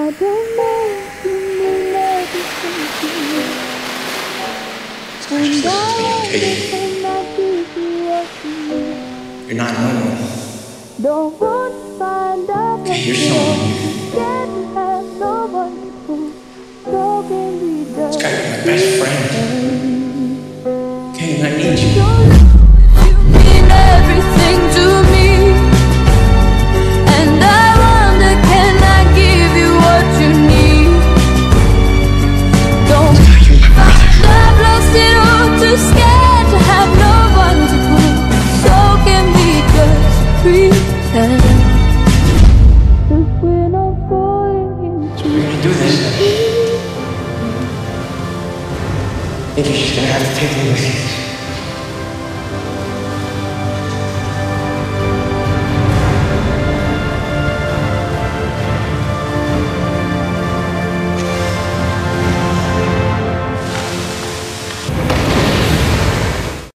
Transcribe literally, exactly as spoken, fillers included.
I don't know if you mean everything to me. I just listen to me, okay? Cannot give you what you need. You're not normal. Don't want to find out Okay, you're someone. Can't have no one to so can be done. This guy is my best friend. Okay, and I need you. You mean everything to me, and I wonder, can I give you what you need? Don't I've lost it all, too scared to have no one to pull. So can we just pretend that we're not falling into So we're gonna do this. I think you're just gonna have to take me with you.